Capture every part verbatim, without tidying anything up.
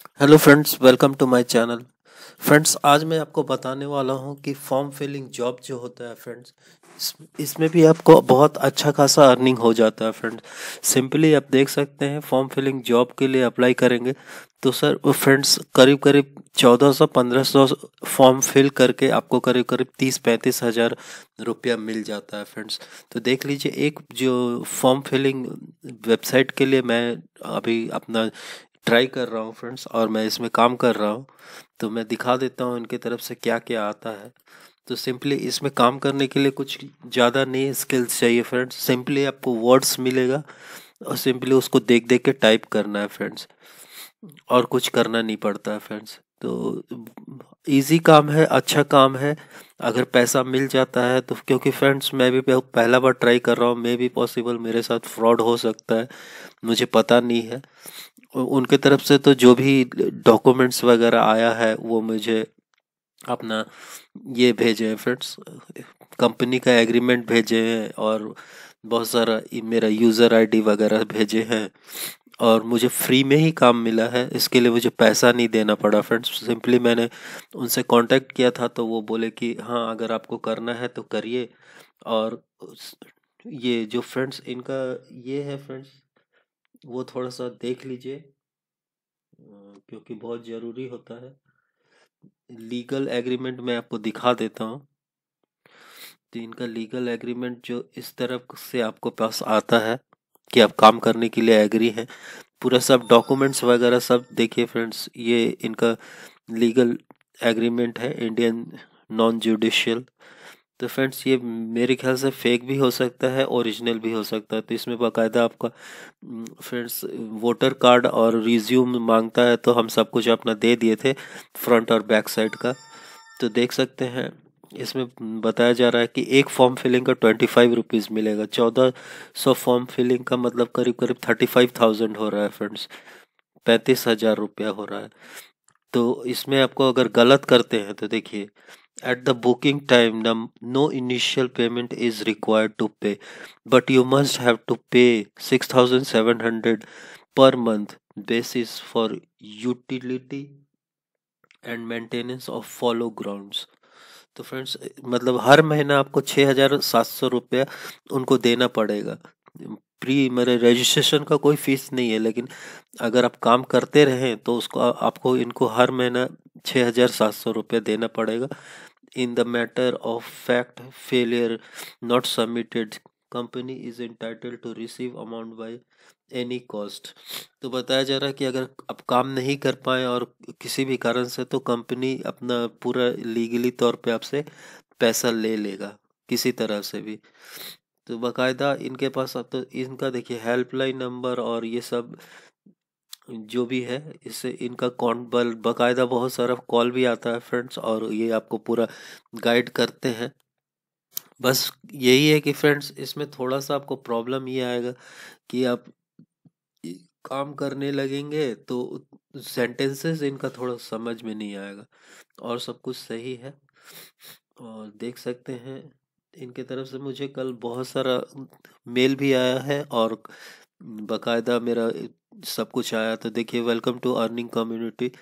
Hello friends, welcome to my channel. Friends, आज मैं आपको बताने वाला हूं कि फॉर्म फिलिंग जॉब जो होता है फ्रेंड्स, इस, इसमें भी आपको बहुत अच्छा खासा अर्निंग हो जाता है फ्रेंड्स। सिंपली आप देख सकते हैं, फॉर्म फिलिंग जॉब के लिए अप्लाई करेंगे तो सर वो फ्रेंड्स करीब करीब चौदह सौ पंद्रह सौ फॉर्म फिल करके आपको करीब करीब तीस पैंतीस हज़ार रुपया मिल जाता है फ्रेंड्स। तो देख लीजिए, एक जो फॉर्म फिलिंग वेबसाइट के लिए मैं अभी अपना ट्राई कर रहा हूँ फ्रेंड्स, और मैं इसमें काम कर रहा हूँ। तो मैं दिखा देता हूँ इनकी तरफ से क्या क्या आता है। तो सिंपली इसमें काम करने के लिए कुछ ज़्यादा नहीं स्किल्स चाहिए फ्रेंड्स। सिंपली आपको वर्ड्स मिलेगा और सिंपली उसको देख देख के टाइप करना है फ्रेंड्स, और कुछ करना नहीं पड़ता है फ्रेंड्स। तो इजी काम है, अच्छा काम है। अगर पैसा मिल जाता है तो, क्योंकि फ्रेंड्स मैं भी पहला बार ट्राई कर रहा हूँ, मे भी पॉसिबल मेरे साथ फ्रॉड हो सकता है, मुझे पता नहीं है। उनके तरफ से तो जो भी डॉक्यूमेंट्स वगैरह आया है वो मुझे अपना ये भेजे हैं फ्रेंड्स, कंपनी का एग्रीमेंट भेजे हैं, और बहुत सारा ई- मेरा यूज़र आईडी वगैरह भेजे हैं। और मुझे फ्री में ही काम मिला है, इसके लिए मुझे पैसा नहीं देना पड़ा फ्रेंड्स। सिंपली मैंने उनसे कांटेक्ट किया था तो वो बोले कि हाँ, अगर आपको करना है तो करिए। और उस- ये जो फ्रेंड्स इनका ये है फ्रेंड्स, वो थोड़ा सा देख लीजिए, अ, क्योंकि बहुत ज़रूरी होता है। लीगल एग्रीमेंट मैं आपको दिखा देता हूँ। तो इनका लीगल एग्रीमेंट जो इस तरफ से आपको पास आता है कि आप काम करने के लिए एग्री हैं, पूरा सब डॉक्यूमेंट्स वगैरह सब देखिए फ्रेंड्स। ये इनका लीगल एग्रीमेंट है, इंडियन नॉन जुडिशियल। तो फ्रेंड्स ये मेरे ख्याल से फेक भी हो सकता है, ओरिजिनल भी हो सकता है। तो इसमें बाकायदा आपका फ्रेंड्स वोटर कार्ड और रिज्यूम मांगता है, तो हम सब कुछ अपना दे दिए थे, फ्रंट और बैक साइड का। तो देख सकते हैं इसमें बताया जा रहा है कि एक फॉर्म फिलिंग का ट्वेंटी फाइव रुपीज़ मिलेगा। चौदह सौ फॉर्म फिलिंग का मतलब करीब करीब थर्टी फाइव थाउजेंड हो रहा है फ्रेंड्स, पैंतीस हजार रुपया हो रहा है। तो इसमें आपको अगर गलत करते हैं तो देखिए, at the booking time num- no initial payment is required to pay, but you must have to pay six thousand seven hundred per month basis for utility and maintenance of follow grounds। तो friends मतलब हर महीना आपको छः हजार सात सौ रुपया उनको देना पड़ेगा। प्री मेरे रजिस्ट्रेशन का कोई फीस नहीं है, लेकिन अगर आप काम करते रहें तो उसको आपको इनको हर महीना छः हजार सात सौ रुपया देना पड़ेगा। In the matter of fact failure not submitted, company is entitled to receive amount by any cost. तो बताया जा रहा है कि अगर आप काम नहीं कर पाए और किसी भी कारण से, तो कंपनी अपना पूरा लीगली तौर पे आपसे पैसा ले लेगा किसी तरह से भी। तो बाकायदा इनके पास अब तो इनका देखिए हेल्पलाइन नंबर और ये सब जो भी है, इससे इनका कौन बल बाकायदा बहुत सारा कॉल भी आता है फ्रेंड्स, और ये आपको पूरा गाइड करते हैं। बस यही है कि फ्रेंड्स इसमें थोड़ा सा आपको प्रॉब्लम ये आएगा कि आप काम करने लगेंगे तो सेंटेंसेस इनका थोड़ा समझ में नहीं आएगा, और सब कुछ सही है। और देख सकते हैं इनके तरफ से मुझे कल बहुत सारा मेल भी आया है, और बकायदा मेरा सब कुछ आया। तो देखिए, welcome to earning community,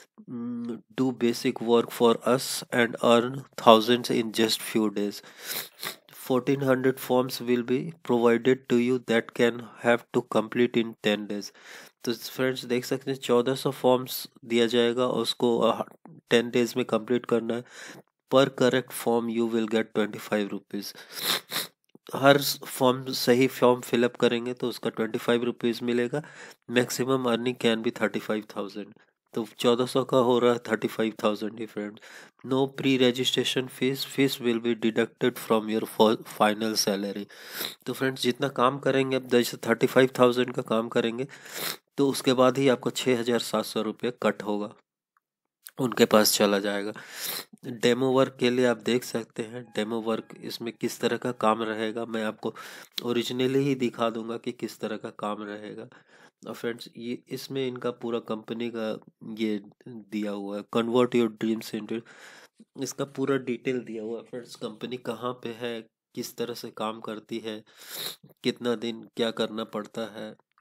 do basic work for us and earn thousands in just few days, fourteen hundred forms will be provided to you that can have to complete in ten days। तो friends देख सकते हैं चौदह सौ forms दिया जाएगा, और उसको टेन डेज में कंप्लीट करना है। पर correct form you will get twenty five rupees. हर फॉर्म सही फॉर्म फिलअप करेंगे तो उसका ट्वेंटी फाइव रुपीज़ मिलेगा। Maximum earning can be thirty five thousand. तो चौदह सौ का हो रहा है थर्टी फाइव थाउजेंड ही friend. No pre registration fees, fees will be deducted from your final salary. तो फ्रेंड्स जितना काम करेंगे, अब जैसे थर्टी फाइव थाउजेंड का काम करेंगे तो उसके बाद ही आपको छः हजार सात सौ रुपये कट होगा, उनके पास चला जाएगा। डेमो वर्क के लिए आप देख सकते हैं डेमो वर्क इसमें किस तरह का काम रहेगा, मैं आपको ओरिजिनली ही दिखा दूंगा कि किस तरह का काम रहेगा। और फ्रेंड्स ये इसमें इनका पूरा कंपनी का ये दिया हुआ है, कन्वर्ट योर ड्रीम्स इनटू, इसका पूरा डिटेल दिया हुआ है फ्रेंड्स। कंपनी कहाँ पे है, किस तरह से काम करती है, कितना दिन क्या करना पड़ता है,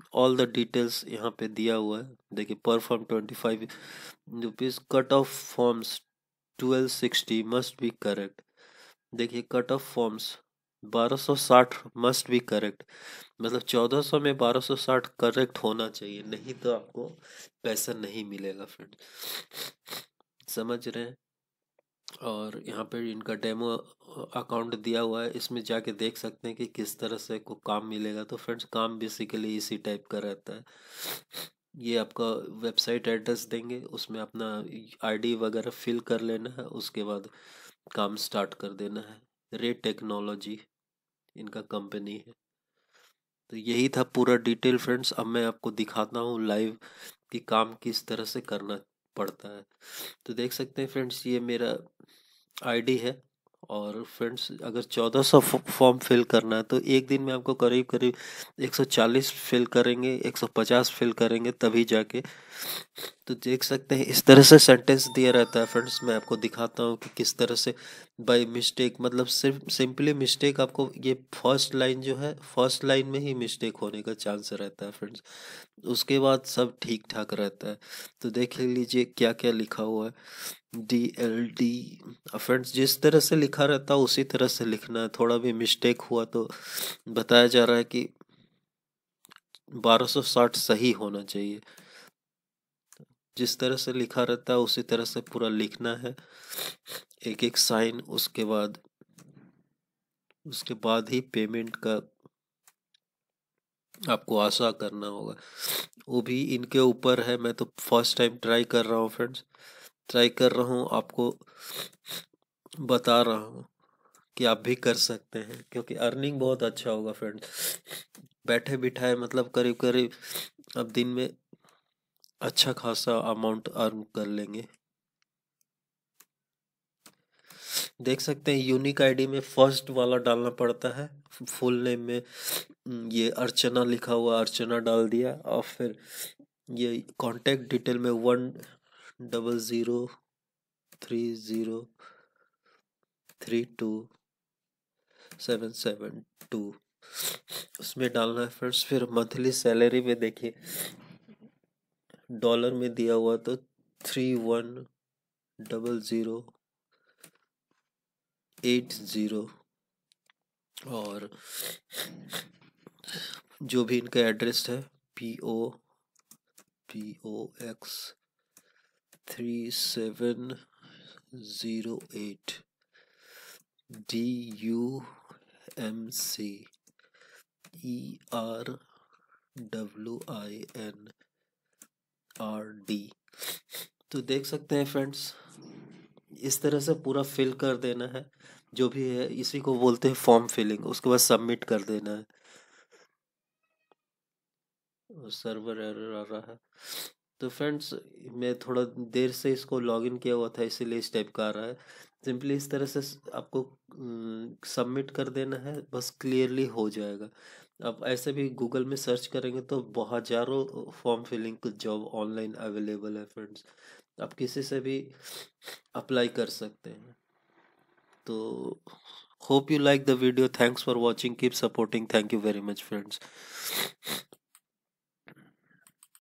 ऑल द डिटेल्स यहाँ पे दिया हुआ है। देखिए पर form twenty five rupees, cut off forms twelve sixty must be correct. देखिए कट ऑफ फॉर्म्स बारह सौ साठ मस्ट बी करेक्ट, मतलब चौदह सौ में बारह सौ साठ करेक्ट होना चाहिए, नहीं तो आपको पैसा नहीं मिलेगा फ्रेंड, समझ रहे हैं। और यहाँ पे इनका डेमो अकाउंट दिया हुआ है, इसमें जाके देख सकते हैं कि किस तरह से को काम मिलेगा। तो फ्रेंड्स काम बेसिकली इसी टाइप का रहता है। ये आपका वेबसाइट एड्रेस देंगे, उसमें अपना आईडी वगैरह फिल कर लेना है, उसके बाद काम स्टार्ट कर देना है। रे टेक्नोलॉजी इनका कंपनी है। तो यही था पूरा डिटेल फ्रेंड्स। अब मैं आपको दिखाता हूँ लाइव कि काम किस तरह से करना पड़ता है। तो देख सकते हैं फ्रेंड्स ये मेरा आईडी है, और फ्रेंड्स अगर चौदह सौ फॉर्म फिल करना है तो एक दिन में आपको करीब करीब एक सौ चालीस फिल करेंगे, एक सौ पचास फिल करेंगे तभी जाके। तो देख सकते हैं इस तरह से सेंटेंस दिया रहता है फ्रेंड्स। मैं आपको दिखाता हूँ कि किस तरह से बाय मिस्टेक, मतलब सिर्फ सिंपली मिस्टेक, आपको ये फर्स्ट लाइन जो है फर्स्ट लाइन में ही मिस्टेक होने का चांस रहता है फ्रेंड्स, उसके बाद सब ठीक ठाक रहता है। तो देख लीजिए क्या क्या लिखा हुआ है। डी एल डी फ्रेंड्स जिस तरह से लिखा रहता है उसी तरह से लिखना है, थोड़ा भी मिस्टेक हुआ तो बताया जा रहा है कि बारह सौ साठ सही होना चाहिए। जिस तरह से लिखा रहता है उसी तरह से पूरा लिखना है, एक एक साइन, उसके बाद उसके बाद ही पेमेंट का आपको आशा करना होगा। वो भी इनके ऊपर है, मैं तो फर्स्ट टाइम ट्राई कर रहा हूँ फ्रेंड्स, ट्राई कर रहा हूँ, आपको बता रहा हूँ कि आप भी कर सकते हैं, क्योंकि अर्निंग बहुत अच्छा होगा फ्रेंड्स। बैठे बिठाए मतलब करीब करीब अब दिन में अच्छा खासा अमाउंट अर्न कर लेंगे। देख सकते हैं यूनिक आईडी में फर्स्ट वाला डालना पड़ता है, फुल नेम में ये अर्चना लिखा हुआ, अर्चना डाल दिया, और फिर ये कांटेक्ट डिटेल में one double zero three zero three two seven seven two उसमें डालना है फ्रेंड्स। फिर मंथली सैलरी में देखिए डॉलर में दिया हुआ तो three one double zero eight zero, और जो भी इनका एड्रेस है P O P O X three seven zero eight D U M C E R W I N R D. तो देख सकते हैं फ्रेंड्स इस तरह से पूरा फिल कर देना है, जो भी है इसी को बोलते हैं फॉर्म फिलिंग। उसके बाद सबमिट कर देना है। सर्वर एरर आ रहा है, तो फ्रेंड्स मैं थोड़ा देर से इसको लॉगिन किया हुआ था इसीलिए इस टाइप का आ रहा है। सिंपली इस तरह से आपको सबमिट कर देना है, बस क्लियरली हो जाएगा। अब ऐसे भी गूगल में सर्च करेंगे तो बहुत हजारों form filling job online available है फ्रेंड्स, आप किसी से भी अप्लाई कर सकते हैं। तो hope you like the video, thanks for watching, keep supporting, thank you very much friends।